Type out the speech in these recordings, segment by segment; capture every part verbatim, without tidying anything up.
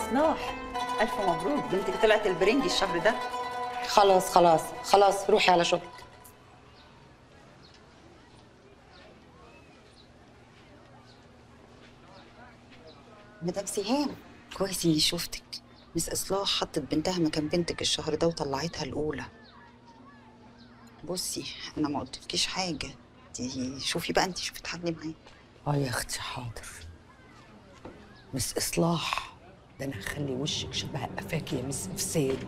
صلاح، ألف مبروك، بنتك طلعت البرنجي الشهر ده. خلاص خلاص خلاص، روحي على شغلك. مدام سهام، كويس اني شفتك. مس اصلاح حطت بنتها مكان بنتك الشهر ده وطلعتها الاولى. بصي انا ما قلتلكيش حاجه، دي شوفي بقى انت، شوفي تحلي معايا. اه يا اختي حاضر. مس اصلاح، ده انا هخلي وشك شبه قفاك يا مس افساد.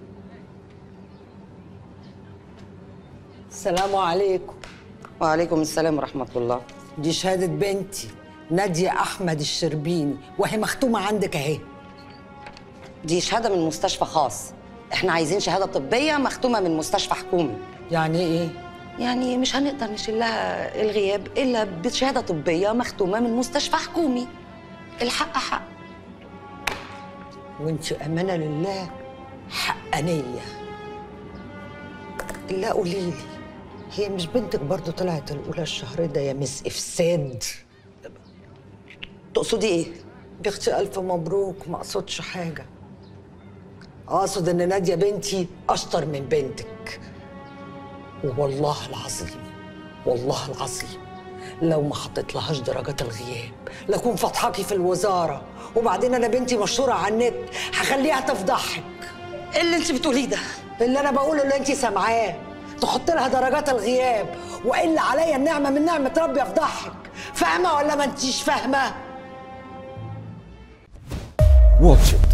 السلام عليكم. وعليكم السلام ورحمة الله. دي شهادة بنتي نادية أحمد الشربيني، وهي مختومة عندك أهي. دي شهادة من مستشفى خاص، احنا عايزين شهادة طبية مختومة من مستشفى حكومي. يعني إيه؟ يعني مش هنقدر نشيل لها الغياب إلا بشهادة طبية مختومة من مستشفى حكومي. الحق حق. وانت أمانة لله حقانية. إلا قوليلي، هي مش بنتك برضو طلعت الأولى الشهر ده يا مس إفساد؟ تقصدي إيه؟ يا اختي ألف مبروك، ما أقصدش حاجة. أقصد إن نادية بنتي أشطر من بنتك. والله العظيم والله العظيم لو ما حطيت لهاش درجات الغياب لكون فضحاكي في الوزارة، وبعدين أنا بنتي مشهورة على النت، هخليها تفضحك. إيه اللي أنت بتقوليه ده؟ اللي أنا بقوله اللي أنت سامعاه، تحط لها درجات الغياب، وإلا عليا النعمة من نعمة ربي أفضحك. فاهمة ولا ما أنتيش فاهمة؟ واتش إت.